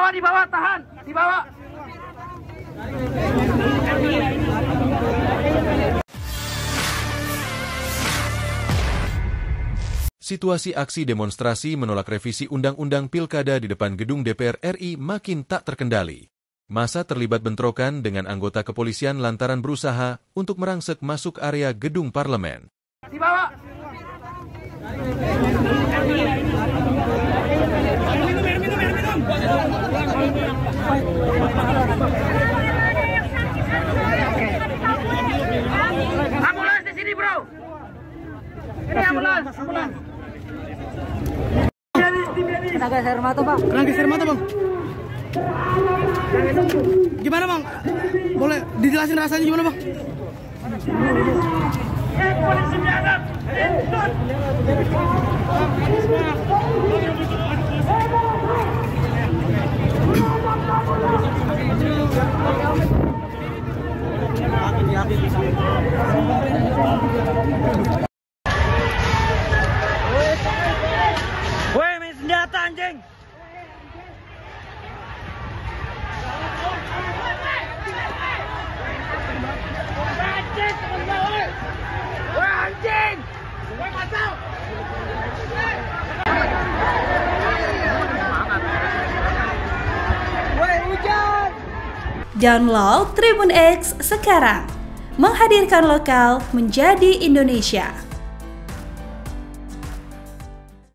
bawah, tahan, di bawah. Situasi aksi demonstrasi menolak revisi Undang-Undang Pilkada di depan gedung DPR RI makin tak terkendali. Massa terlibat bentrokan dengan anggota kepolisian lantaran berusaha untuk merangsek masuk area gedung parlemen. Di bawah. Ambulans di sini, bro. Ini ambulans. Kena gas air mata, Bang. Kena gas air mata, Bang. Gimana, Bang? Boleh dijelasin rasanya gimana, Bang? Polisi biadab. Woi, main senjata anjing. Download Tribun X sekarang, menghadirkan lokal menjadi Indonesia.